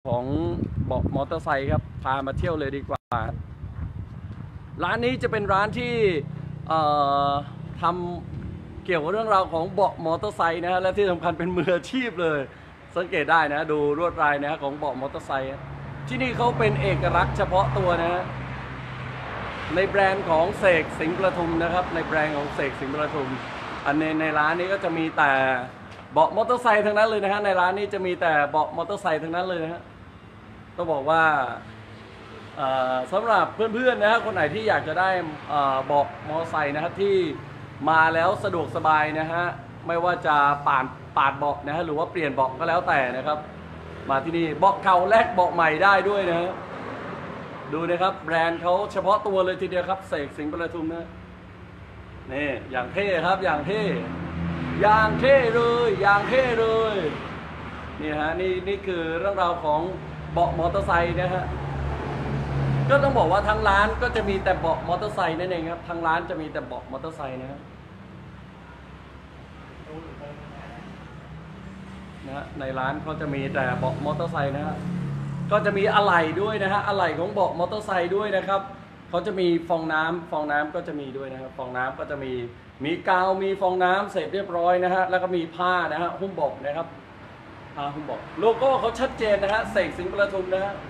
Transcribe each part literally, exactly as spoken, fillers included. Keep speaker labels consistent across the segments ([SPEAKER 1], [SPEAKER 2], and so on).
[SPEAKER 1] ของเบาะมอเตอร์ไซค์ครับพามาเที่ยวเลยดีกว่าร้านนี้จะเป็นร้านที่ทำเกี่ยวกับเรื่องราวของเบาะมอเตอร์ไซค์นะฮะและที่สำคัญเป็นมืออาชีพเลยสังเกตได้นะดูลวดลายนะของเบาะมอเตอร์ไซค์ที่นี่เขาเป็นเอกลักษณ์เฉพาะตัวนะในแบรนด์ของเสกสิงห์ประทุมนะครับในแบรนด์ของเสกสิงห์ประทุมอันในในร้านนี้ก็จะมีแต่เบาะมอเตอร์ไซค์ทั้งนั้นเลยนะฮะในร้านนี้จะมีแต่เบาะมอเตอร์ไซค์ทั้งนั้นเลยนะฮะต้องบอกว่าสำหรับเพื่อนๆนะฮะคนไหนที่อยากจะได้เบาะมอเตอร์ไซค์นะครับที่มาแล้วสะดวกสบายนะฮะไม่ว่าจะปาดปาดเบาะนะฮะหรือว่าเปลี่ยนเบาะก็แล้วแต่นะครับมาที่นี่เบาะเก่าแลกเบาะใหม่ได้ด้วยนะฮะดูนะครับแบรนด์เขาเฉพาะตัวเลยทีเดียวครับเสกสิงห์ประทุมนะนี่อย่างเท่ครับอย่างเท่อย่างเท่เลยอย่างเท่เลยนี่ฮะนี่นี่คือเรื่องราวของเบาะมอเตอร์ไซค์นะฮะก็ต้องบอกว่าทั้งร้านก็จะมีแต่เบาะมอเตอร์ไซค์นั่นเองครับทั้งร้านจะมีแต่เบาะมอเตอร์ไซค์นะครับนะฮะในร้านเขาจะมีแต่เบาะมอเตอร์ไซค์นะฮะก็จะมีอะไหล่ด้วยนะฮะอะไหล่ของเบาะมอเตอร์ไซค์ด้วยนะครับเขาจะมีฟองน้ำฟองน้ำก็จะมีด้วยนะครับฟองน้ำก็จะมีมีกาวมีฟองน้ำเสร็จเรียบร้อยนะฮะแล้วก็มีผ้านะฮะหุ้มเบาะนะครับผ้าหุ้มเบาะโลโก้เขาชัดเจนนะฮะเสกสิงห์ประทุมนะฮะ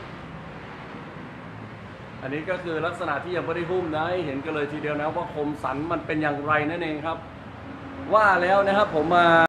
[SPEAKER 1] อันนี้ก็คือลักษณะที่ยังไม่ได้หุ้มนะให้เห็นกันเลยทีเดียวนะว่าคมสันมันเป็นอย่างไรนั่นเองครับว่าแล้วนะครับผมมา